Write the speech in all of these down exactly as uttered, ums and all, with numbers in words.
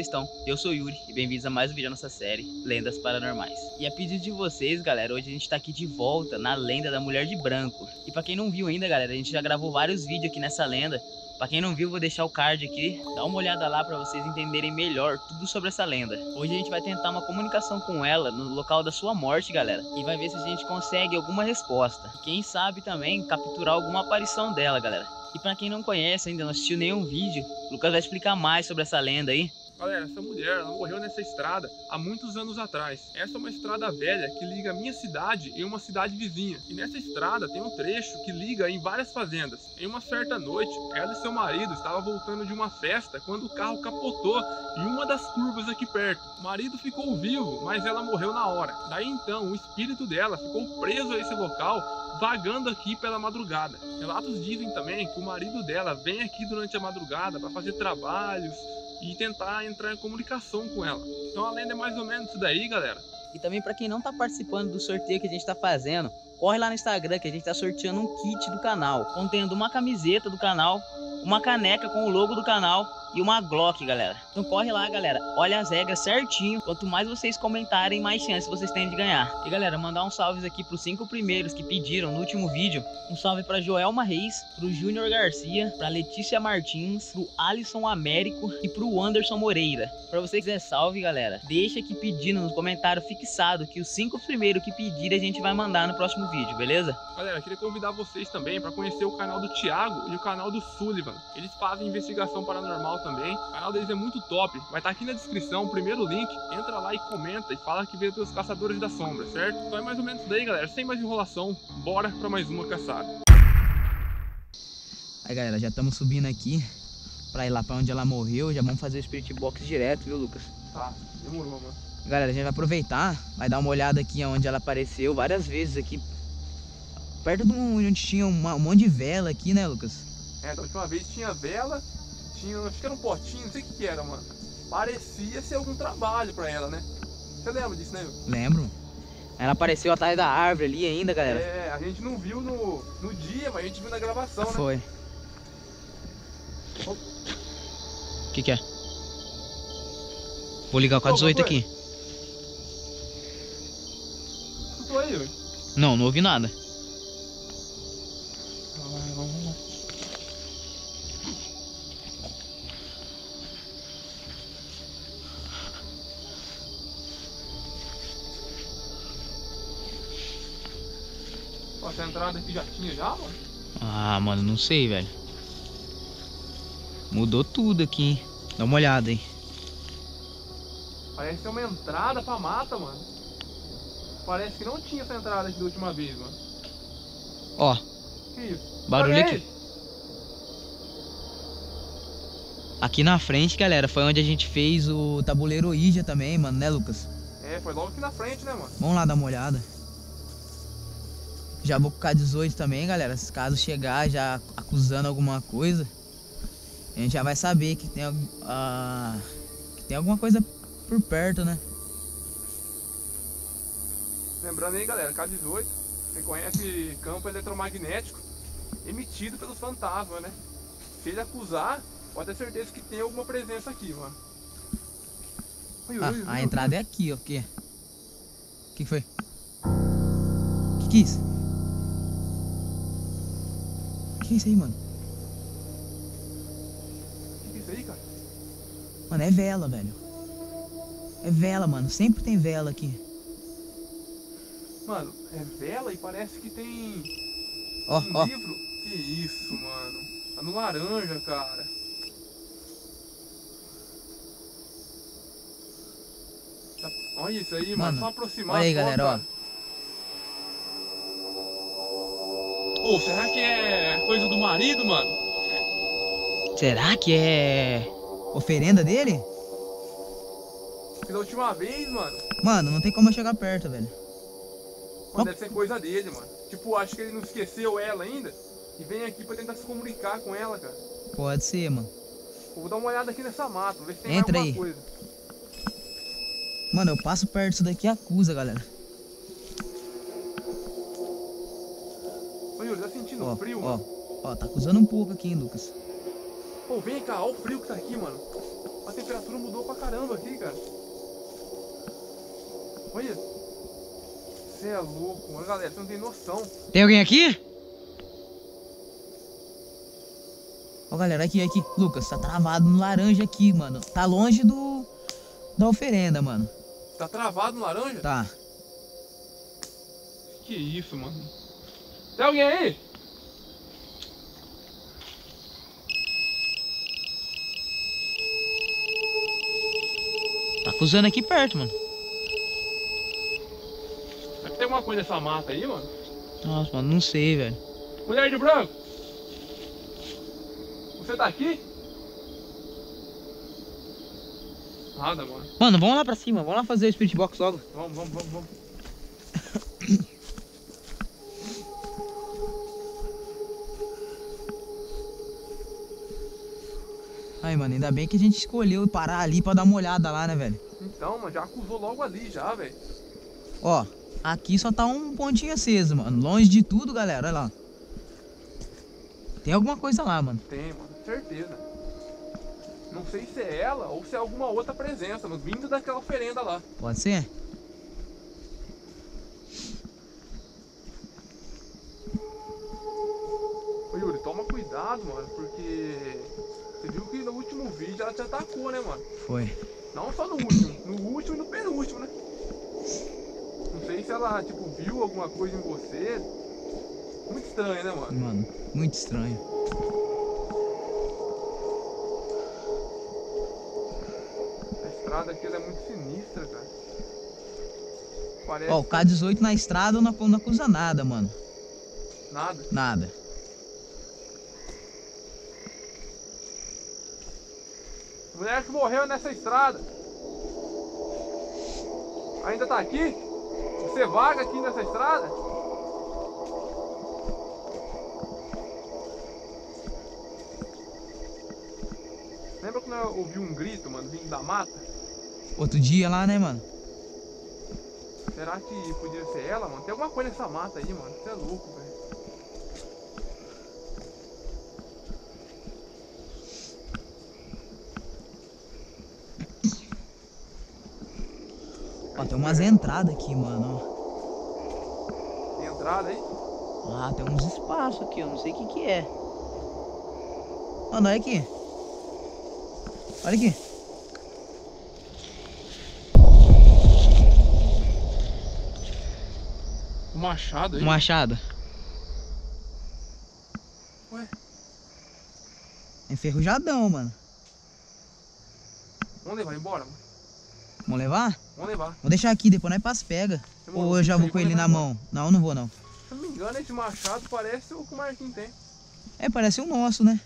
vocês estão? Eu sou o Yuri e bem-vindos a mais um vídeo da nossa série Lendas Paranormais. E a pedido de vocês, galera, hoje a gente tá aqui de volta na lenda da Mulher de Branco. E pra quem não viu ainda, galera, a gente já gravou vários vídeos aqui nessa lenda. Pra quem não viu, vou deixar o card aqui, dá uma olhada lá pra vocês entenderem melhor tudo sobre essa lenda. Hoje a gente vai tentar uma comunicação com ela no local da sua morte, galera, e vai ver se a gente consegue alguma resposta. Quem sabe também capturar alguma aparição dela, galera. E pra quem não conhece ainda, não assistiu nenhum vídeo, o Lucas vai explicar mais sobre essa lenda aí. Galera, essa mulher ela morreu nessa estrada há muitos anos atrás. Essa é uma estrada velha que liga a minha cidade em uma cidade vizinha. E nessa estrada tem um trecho que liga em várias fazendas. Em uma certa noite, ela e seu marido estavam voltando de uma festa quando o carro capotou em uma das curvas aqui perto. O marido ficou vivo, mas ela morreu na hora. Daí então, o espírito dela ficou preso a esse local, vagando aqui pela madrugada. Relatos dizem também que o marido dela vem aqui durante a madrugada para fazer trabalhos e tentar entrar em comunicação com ela. Então a lenda é mais ou menos isso daí, galera. E também pra quem não tá participando do sorteio que a gente tá fazendo, corre lá no Instagram que a gente tá sorteando um kit do canal, contendo uma camiseta do canal, uma caneca com o logo do canal e uma Glock, galera. Então corre lá, galera, olha as regras certinho. Quanto mais vocês comentarem, mais chance vocês têm de ganhar. E galera, mandar uns salves aqui pros cinco primeiros que pediram no último vídeo. Um salve pra Joelma Reis, pro Júnior Garcia, pra Letícia Martins, pro Alisson Américo e pro Anderson Moreira. Pra você que quiser salve, galera, deixa aqui pedindo no comentário fixado que os cinco primeiros que pedirem a gente vai mandar no próximo vídeo, beleza? Galera, eu queria convidar vocês também para conhecer o canal do Thiago e o canal do Sullivan. Eles fazem investigação paranormal também. O canal deles é muito top. Vai estar aqui na descrição o primeiro link. Entra lá e comenta e fala que veio pelos Caçadores da Sombra, certo? Então é mais ou menos isso daí, galera. Sem mais enrolação, bora para mais uma caçada. Aí, galera, já estamos subindo aqui pra ir lá pra onde ela morreu. Já vamos fazer o Spirit Box direto, viu, Lucas? Tá, demorou, mano. Galera, a gente vai aproveitar, vai dar uma olhada aqui onde ela apareceu várias vezes aqui. Perto de onde tinha uma, um monte de vela aqui, né, Lucas? É, da última vez tinha vela, tinha, acho que era um potinho, não sei o que que era, mano. Parecia ser algum trabalho pra ela, né? Você lembra disso, né? Lembro. Ela apareceu atrás da árvore ali ainda, galera. É, a gente não viu no, no dia, mas a gente viu na gravação, né? Foi. O que que é? Vou ligar o K dezoito aqui. Escutou aí, velho? Não, não ouvi nada. Vamos lá. Ó, essa entrada aqui já tinha já, mano? Ah, mano, não sei, velho. Mudou tudo aqui, hein? Dá uma olhada aí. Parece ser uma entrada pra mata, mano. Parece que não tinha essa entrada aqui da última vez, mano. Ó, Que isso? barulho Olha aqui. aí. Aqui na frente, galera, foi onde a gente fez o tabuleiro Ouija também, mano, né, Lucas? É, foi logo aqui na frente, né, mano? Vamos lá dar uma olhada. Já vou com o K dezoito também, galera. Se caso chegar já acusando alguma coisa, a gente já vai saber que tem, uh, que tem alguma coisa por perto, né? Lembrando aí, galera, K dezoito, você conhece campo eletromagnético emitido pelos fantasmas, né? Se ele acusar, pode ter certeza que tem alguma presença aqui, mano. Ui, ui, Ah, ui, a ui, entrada ui. é aqui, ó. O que? O que foi? O que que é isso? O que é isso aí, mano? O que é isso aí, cara? Mano, é vela, velho. É vela, mano. Sempre tem vela aqui. Mano, é vela e parece que tem Ó, um ó. livro. Que isso, mano? Tá no laranja, cara. Tá- Olha isso aí, mano. Mano, Só aproximar. olha aí, só, galera, ó. cara. Ô, será que é coisa do marido, mano? Será que é oferenda dele? Que da última vez, mano. Mano, não tem como eu chegar perto, velho. Mano, deve ser coisa dele, mano. Tipo, acho que ele não esqueceu ela ainda e vem aqui pra tentar se comunicar com ela, cara. Pode ser, mano. Eu vou dar uma olhada aqui nessa mata, ver se tem Entra mais aí. alguma coisa. Mano, eu passo perto disso daqui e acusa, galera. Ô, Yuri, tá sentindo Ó, frio, ó, mano? ó, tá acusando um pouco aqui, hein, Lucas. Pô, vem cá, olha o frio que tá aqui, mano. A temperatura mudou pra caramba aqui, cara. Olha. Você é louco, mano. Galera, você não tem noção. Tem alguém aqui? Ó, galera, aqui, aqui. Lucas, tá travado no laranja aqui, mano. Tá longe do... da oferenda, mano. Tá travado no laranja? Tá. Que isso, mano. Tem alguém aí? Tá acusando aqui perto, mano. Será que tem alguma coisa nessa mata aí, mano? Nossa, mano, não sei, velho. Mulher de branco! Você tá aqui? Nada, mano. Mano, vamos lá pra cima. Vamos lá fazer o Spirit Box logo. Vamos, vamos, vamos, vamos. Aí, mano, ainda bem que a gente escolheu parar ali pra dar uma olhada lá, né, velho? Então, mano, já acusou logo ali já, velho. Ó, aqui só tá um pontinho aceso, mano. Longe de tudo, galera, olha lá. Tem alguma coisa lá, mano. Tem, mano, certeza. Não sei se é ela ou se é alguma outra presença, mano, vindo daquela oferenda lá. Pode ser? Ô Yuri, toma cuidado, mano, porque você viu que no último vídeo ela te atacou, né, mano? Foi. Não só no último, no último e no penúltimo, né? Não sei se ela, tipo, viu alguma coisa em você. Muito estranho, né, mano? Mano, muito estranho. A estrada aqui ela é muito sinistra, cara. Parece Ó, o K dezoito na estrada não, não acusa nada, mano. nada. Nada. Mulher que morreu nessa estrada. Ainda tá aqui? Você vaga aqui nessa estrada? Lembra quando eu ouvi um grito, mano, vindo da mata? Outro dia lá, né, mano? Será que podia ser ela, mano? Tem alguma coisa nessa mata aí, mano. Você é louco, velho. Ó, tem umas entradas aqui, mano, ó. Tem entrada aí? Ah, tem uns espaços aqui, eu não sei o que que é. Mano, olha aqui. Olha aqui. Um machado aí? Um machado. Ué? Enferrujadão, mano. Vamos levar embora, mano. Vamos levar? Vamos levar. Vou deixar aqui, depois nós passa pega. Demorou. Ou eu já vou Aí, com vou ele levar na embora. mão. Não, não vou não. Se eu não me engano, esse machado parece o que o Marquinhos tem. É, parece o nosso, né?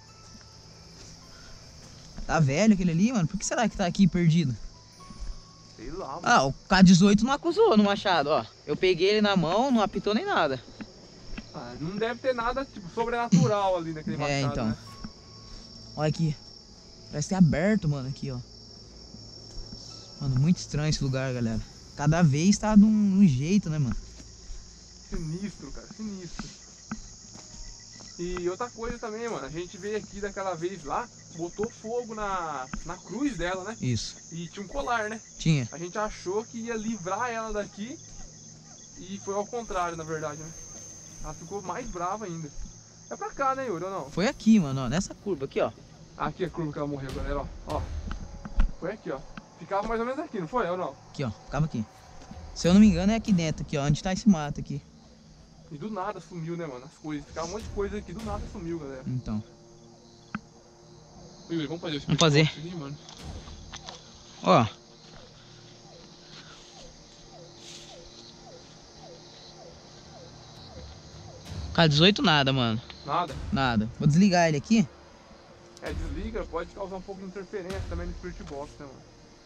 Tá velho aquele ali, mano. Por que será que tá aqui perdido? Sei lá, mano. Ah, o K dezoito não acusou no machado, ó. Eu peguei ele na mão, não apitou nem nada. Ah, não deve ter nada, tipo, sobrenatural ali naquele machado, É, então. né? Olha aqui. Parece ter aberto, mano, aqui, ó. Mano, muito estranho esse lugar, galera. Cada vez tá de um, de um jeito, né, mano? Sinistro, cara, sinistro. E outra coisa também, mano, a gente veio aqui daquela vez lá, botou fogo na, na cruz dela, né? Isso. E tinha um colar, né? Tinha. A gente achou que ia livrar ela daqui e foi ao contrário, na verdade, né? Ela ficou mais brava ainda. É pra cá, né, Yuri, ou não? Foi aqui, mano, ó. Nessa curva aqui, ó. Aqui é a curva que ela morreu, galera, ó. Ó. Foi aqui, ó. Ficava mais ou menos aqui, não foi? Ou não? Aqui, ó. Ficava aqui. Se eu não me engano, é aqui dentro, aqui, ó. Onde tá esse mato aqui. E do nada sumiu, né, mano? As coisas. Ficava um monte de coisa aqui, do nada sumiu, galera. Então. Yuri, vamos fazer o Vamos fazer. aqui, mano. Ó. K dezoito nada, mano. Nada. Nada. Vou desligar ele aqui. É, desliga, pode causar um pouco de interferência também no Spirit Box, né, mano?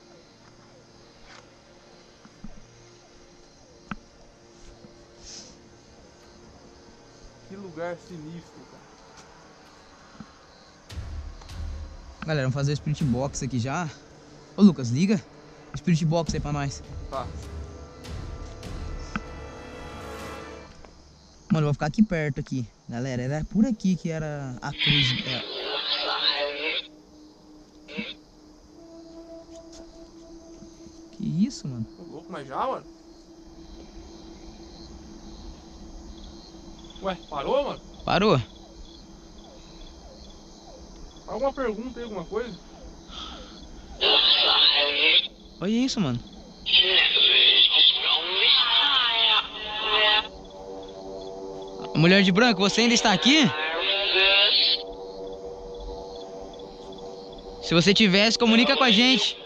Que lugar sinistro, cara. Galera, vamos fazer o Spirit Box aqui já. Ô, Lucas, liga o Spirit Box aí pra nós. Tá. Mano, eu vou ficar aqui perto aqui. Galera, era por aqui que era a cruz. É. isso, mano? Tô louco, mas já, mano? Ué, parou, mano? Parou. Alguma pergunta aí, alguma coisa? Olha isso, mano. Mulher de branco, você ainda está aqui? Se você tivesse, comunica com a gente.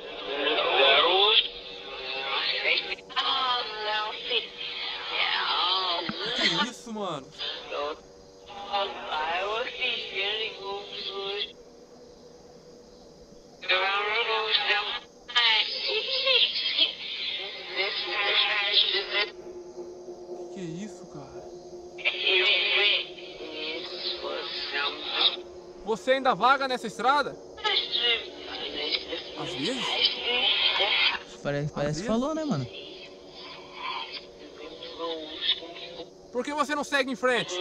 Que isso, mano? Que isso, cara? Você ainda vaga nessa estrada? Às vezes? Parece, parece que falou, né, mano? Por que você não segue em frente?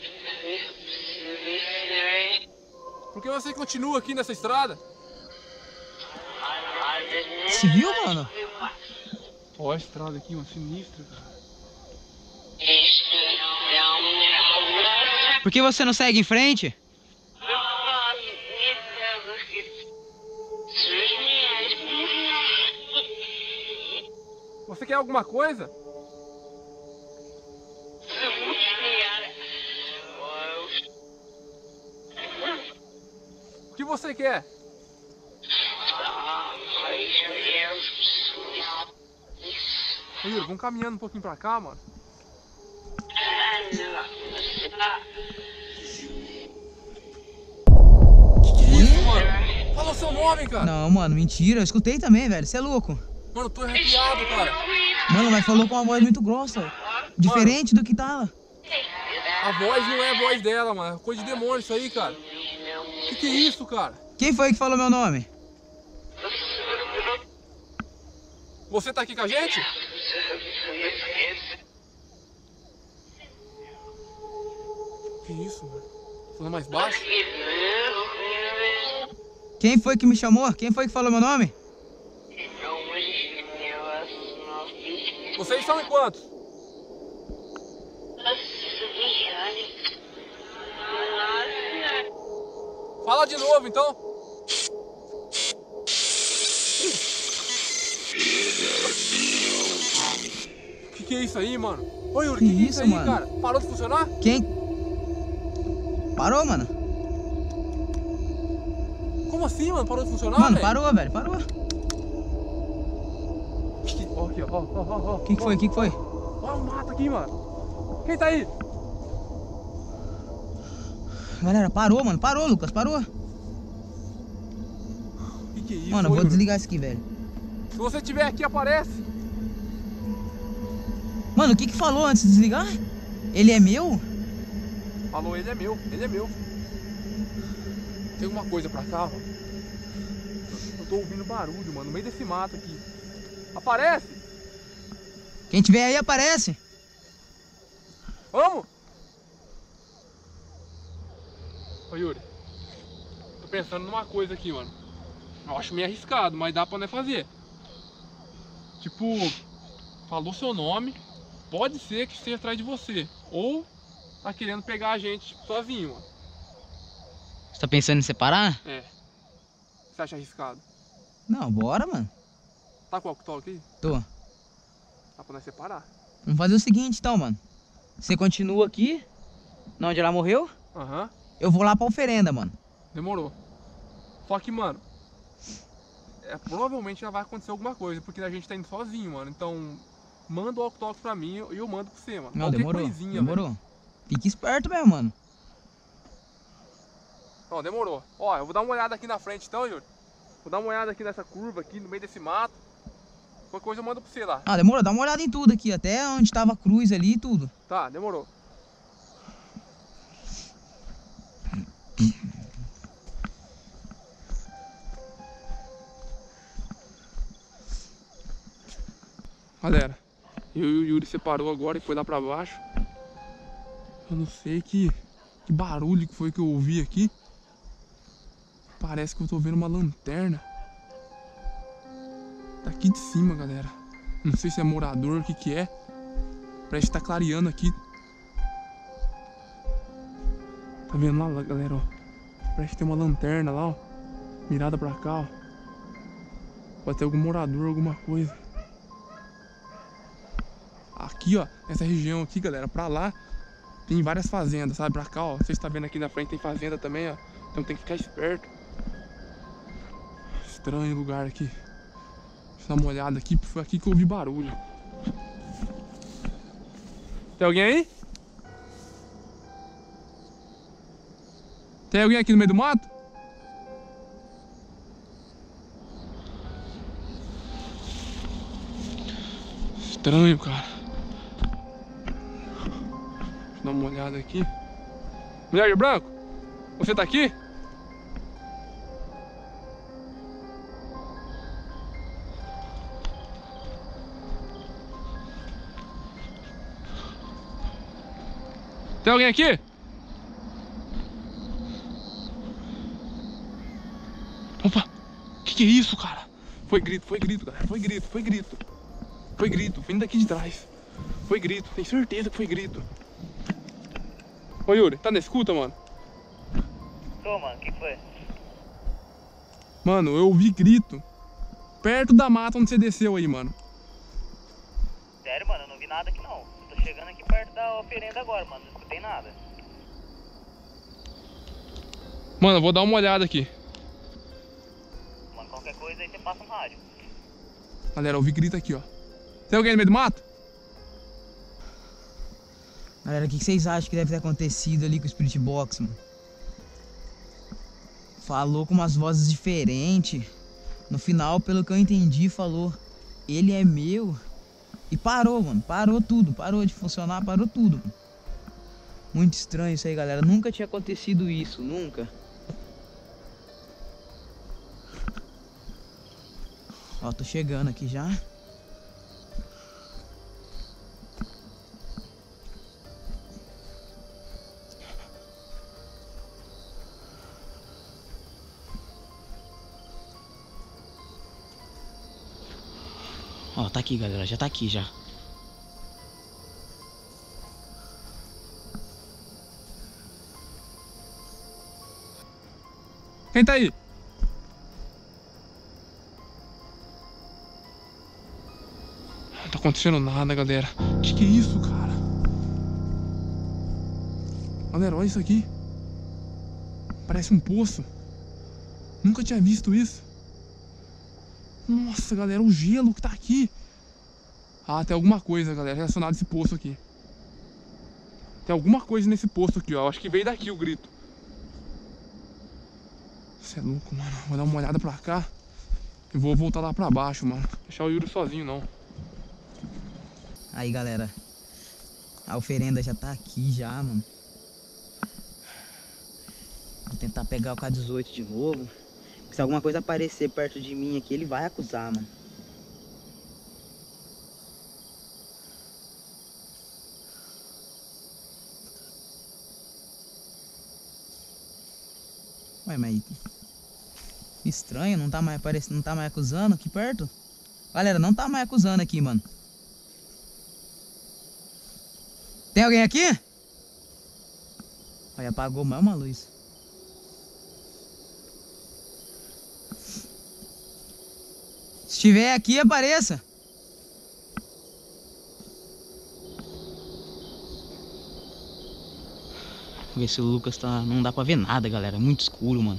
Por que você continua aqui nessa estrada? Você viu, mano? Olha a estrada aqui, uma sinistra, cara. Por que você não segue em frente? Você quer alguma coisa? O que você quer? Ô, Yuri, vamos caminhando um pouquinho pra cá, mano. Que que é isso, mano? Fala o seu nome, cara. Não, mano, mentira. Eu escutei também, velho. Você é louco. Mano, eu tô arrepiado, cara. Mano, mas falou com uma voz muito grossa. Diferente do que tava. A voz não é a voz dela, mano. Coisa de demônio isso aí, cara. Que que é isso, cara? Quem foi que falou meu nome? Você tá aqui com a gente? Que isso, mano? Falando mais baixo? Quem foi que me chamou? Quem foi que falou meu nome? Vocês são em quantos? Fala de novo, então. Que que é isso aí, mano? Ô, Yuri, que, que, que é isso aí, mano? cara? Parou de funcionar? Quem? Parou, mano? Como assim, mano? Parou de funcionar, Mano, véio? parou, velho. Parou. Ó, aqui, ó, ó, ó, ó. Que que foi? Que que foi? Ó o mato aqui, mano. Quem tá aí? Galera, parou, mano. Parou, Lucas. Parou. Que que é isso, Mano, eu vou Yuri? desligar isso aqui, velho. Se você estiver aqui, aparece. Mano, o que que falou antes de desligar? Ele é meu? Falou, ele é meu, ele é meu. Tem alguma coisa pra cá, mano? Eu tô ouvindo barulho, mano, no meio desse mato aqui. Aparece! Quem tiver aí, aparece. Vamos! Ô, Yuri, tô pensando numa coisa aqui, mano. Eu acho meio arriscado, mas dá pra nós fazer. Tipo, falou seu nome, pode ser que esteja atrás de você. Ou tá querendo pegar a gente tipo, sozinho, mano. Você tá pensando em separar? É. Você acha arriscado? Não, bora, mano. Tá com o walkie-talkie aí? Tô. Dá pra nós separar. Vamos fazer o seguinte, então, mano. Você continua aqui, onde ela morreu. Aham. Eu vou lá pra oferenda, mano. Demorou. Só que, mano, é, provavelmente já vai acontecer alguma coisa, porque a gente tá indo sozinho, mano. Então, manda o walkie-talkie pra mim e eu mando pra você, mano. Não, Qualquer demorou. coisinha, Demorou. velho. Fique esperto mesmo, mano. Ó, demorou. Ó, eu vou dar uma olhada aqui na frente então, Yuri. Vou dar uma olhada aqui nessa curva aqui, no meio desse mato. Qualquer coisa eu mando pra você lá. Ah, demorou. Dá uma olhada em tudo aqui, até onde tava a cruz ali e tudo. Tá, demorou. Galera, eu e o Yuri separou agora e foi lá pra baixo. Eu não sei que, que barulho que foi que eu ouvi aqui. Parece que eu tô vendo uma lanterna. Daqui de cima, galera. Não sei se é morador, o que que é. Parece que tá clareando aqui. Tá vendo lá, galera, ó? Parece que tem uma lanterna lá, ó. Mirada pra cá, ó. Pode ter algum morador, alguma coisa. Aqui, ó, nessa região aqui, galera, pra lá tem várias fazendas, sabe? Pra cá, ó, vocês estão vendo aqui na frente tem fazenda também, ó. Então tem que ficar esperto. Estranho o lugar aqui. Deixa eu dar uma olhada aqui, foi aqui que eu ouvi barulho. Tem alguém aí? Tem alguém aqui no meio do mato? Estranho, cara. Deixa eu dar uma olhada aqui. Mulher de branco, você tá aqui? Tem alguém aqui? Opa! Que que é isso, cara? Foi grito, foi grito, galera. Foi grito, foi grito. Foi grito, vindo daqui de trás. Foi grito, tenho certeza que foi grito. Ô Yuri, tá na escuta, mano? Tô, mano, o que foi? Mano, eu ouvi grito perto da mata onde você desceu aí, mano. Sério, mano, eu não vi nada aqui não. Tô chegando aqui perto da oferenda agora, mano. Não escutei nada. Mano, eu vou dar uma olhada aqui. Mano, qualquer coisa aí você passa no rádio. Galera, eu ouvi grito aqui, ó. Tem alguém no meio do mato? Galera, o que vocês acham que deve ter acontecido ali com o Spirit Box, mano? Falou com umas vozes diferentes. No final, pelo que eu entendi, falou: ele é meu. E parou, mano. Parou tudo. Parou de funcionar, parou tudo, mano. Muito estranho isso aí, galera. Nunca tinha acontecido isso, nunca. Ó, tô chegando aqui já. Ó, tá aqui, galera. Já tá aqui, já. Quem tá aí? Não tá acontecendo nada, galera. Que que é isso, cara? Galera, olha isso aqui. Parece um poço. Nunca tinha visto isso. Nossa, galera, o gelo que tá aqui. Ah, tem alguma coisa, galera, relacionada a esse poço aqui. Tem alguma coisa nesse poço aqui, ó. Acho que veio daqui o grito. Você é louco, mano. Vou dar uma olhada pra cá. E vou voltar lá pra baixo, mano. Deixar o Yuri sozinho, não. Aí, galera. A oferenda já tá aqui já, mano. Vou tentar pegar o K dezoito de novo. Se alguma coisa aparecer perto de mim aqui, ele vai acusar, mano. Ué, mas... estranho, não tá mais aparecendo, não tá mais acusando aqui perto? Galera, não tá mais acusando aqui, mano. Tem alguém aqui? Olha, apagou mais uma luz. Se estiver aqui, apareça. Vou ver se o Lucas tá... Não dá pra ver nada, galera. É muito escuro, mano.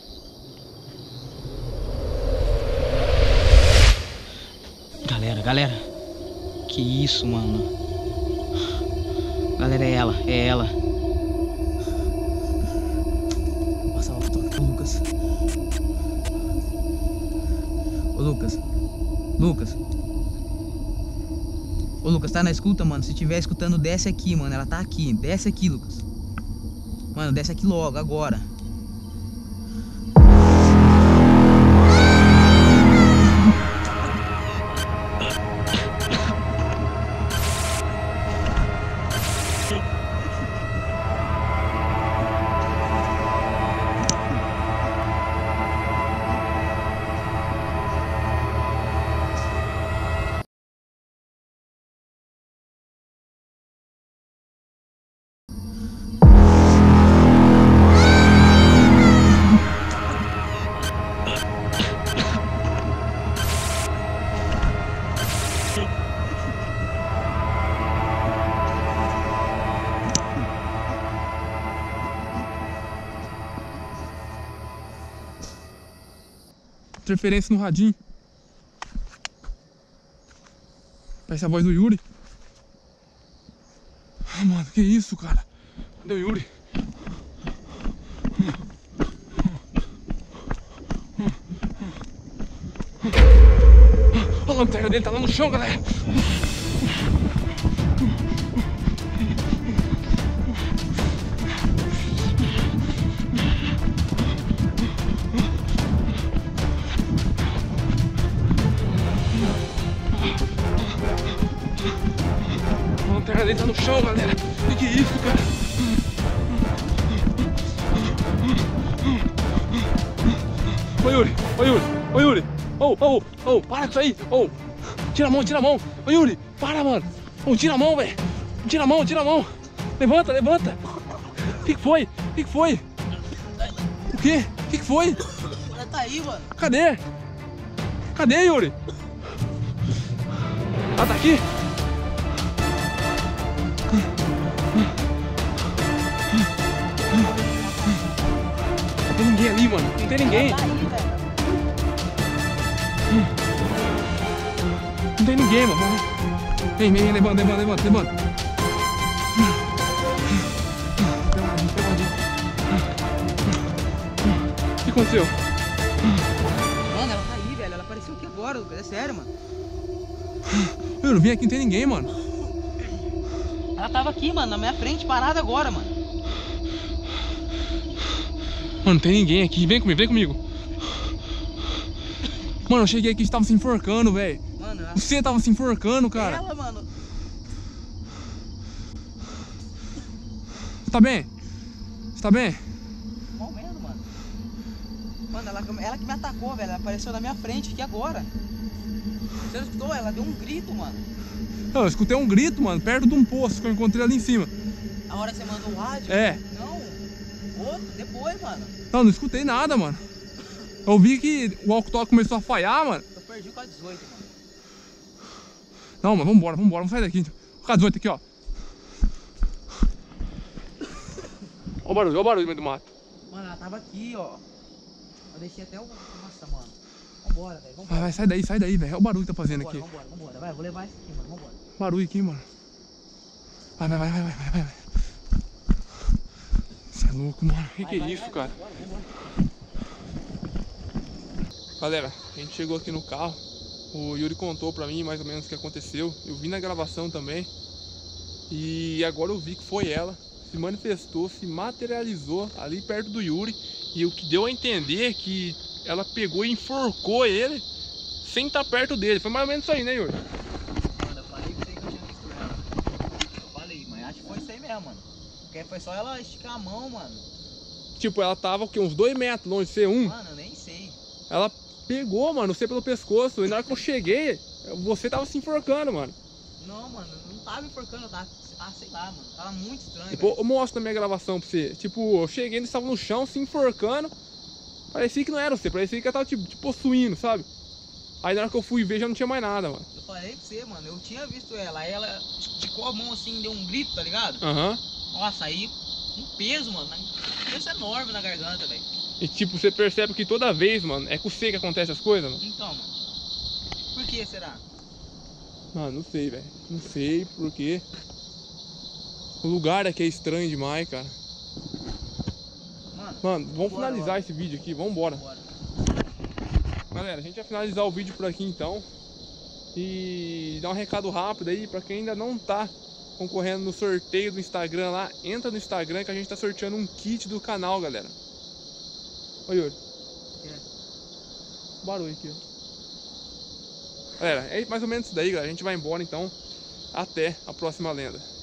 Galera, galera. Que isso, mano. Galera, é ela. É ela. Vou passar o toque pro Lucas. Ô, Lucas. Lucas. Ô, Lucas, tá na escuta, mano? Se tiver escutando, desce aqui, mano. Ela tá aqui. Desce aqui, Lucas. Mano, desce aqui logo, agora. interferência no radinho. Parece a voz do Yuri. Ah, mano, que isso, cara? Cadê o Yuri? A lanterna dele tá lá no chão, galera. A lanterna dele tá no chão, galera. Que que é isso, cara? Ô Yuri, ô Yuri, ô Yuri. Ô, ô, ô, para com isso aí. Ô, tira a mão, tira a mão. Ô Yuri, para, mano. Ô, tira a mão, velho. Tira a mão, tira a mão. Levanta, levanta. O que que foi? O que que foi? O quê? O que que foi? Ela tá aí, mano. Cadê? Cadê, Yuri? Ah, tá aqui? Não tem ninguém ali, mano. Não tem ninguém. Ela tá aí, velho. Não tem ninguém, mano. Vem, vem, levanta, levanta, levanta, levanta. O que aconteceu? Mano, ela tá aí, velho. Ela apareceu aqui agora. É sério, mano. Eu não vim aqui, não tem ninguém, mano. Ela tava aqui, mano, na minha frente, parada agora, mano. Mano, não tem ninguém aqui. Vem comigo, vem comigo. Mano, eu cheguei aqui e tava se enforcando, velho. Mano, ela... Você tava se enforcando, cara. ela, mano. Você tá bem? Você tá bem? Mal menos, mano. Mano, ela, ela que me atacou, velho. Ela apareceu na minha frente aqui agora. Você não escutou? Ela deu um grito, mano. Eu escutei um grito, mano, perto de um poço que eu encontrei ali em cima. A hora que você mandou o rádio? É. Não. Outro, depois, mano. Não, não escutei nada, mano. Eu vi que o walkie-talkie começou a falhar, mano. Eu perdi com a dezoito, mano. Não, mas vambora, vambora, vamos sair daqui. Com a dezoito aqui, ó. Ó o barulho, ó o barulho no meio do mato. Mano, ela tava aqui, ó. Eu deixei até o... Nossa, mano. Vambora, velho, vambora. Vai, vai, sai daí, sai daí, velho. Olha o barulho que tá fazendo Vambora, aqui. vambora, vambora. Vai, vou levar esse aqui, mano. Vambora. Barulho aqui, mano. Vai, vai, vai, vai, vai, vai, vai. Você é louco, mano. Que que é isso, cara? Vambora, vambora. Galera, a gente chegou aqui no carro. O Yuri contou pra mim mais ou menos o que aconteceu. Eu vi na gravação também. E agora eu vi que foi ela. Se manifestou, se materializou ali perto do Yuri. E o que deu a entender é que ela pegou e enforcou ele sem estar perto dele. Foi mais ou menos isso aí, né, Yuri? Mano, eu falei pra você que eu tinha visto ela. Eu falei, mas acho que foi isso aí mesmo, mano. Porque foi só ela esticar a mão, mano. Tipo, ela tava o quê? Uns dois metros longe de ser um. Mano, eu nem sei. Ela pegou, mano, você pelo pescoço. E na hora que eu cheguei, você tava se enforcando, mano. Não, mano, eu não tava enforcando, eu tava, ah, sei lá, mano. Tava muito estranho. Tipo, velho. eu mostro na minha gravação pra você. Tipo, eu cheguei, eles estavam no chão, se enforcando. Parecia que não era você, parecia que ela tava tipo, te possuindo, sabe? Aí na hora que eu fui ver já não tinha mais nada, mano. Eu falei pra você, mano, eu tinha visto ela. Aí ela esticou a mão assim, deu um grito, tá ligado? Aham. Uhum. Nossa, aí um peso, mano. Um peso enorme na garganta, velho. E tipo, você percebe que toda vez, mano, é com você que acontece as coisas, mano? Então, mano. Por que será? Ah, não sei, velho. Não sei porque. O lugar aqui é estranho demais, cara. Mano, Mano, vamos vambora, finalizar bora. esse vídeo aqui, vambora. Bora. Galera, a gente vai finalizar o vídeo por aqui então. E dar um recado rápido aí pra quem ainda não tá concorrendo no sorteio do Instagram lá. Entra no Instagram que a gente tá sorteando um kit do canal, galera. Oi, Yuri. É. Barulho aqui, ó. Galera, é mais ou menos isso daí, galera. A gente vai embora então. Até a próxima lenda.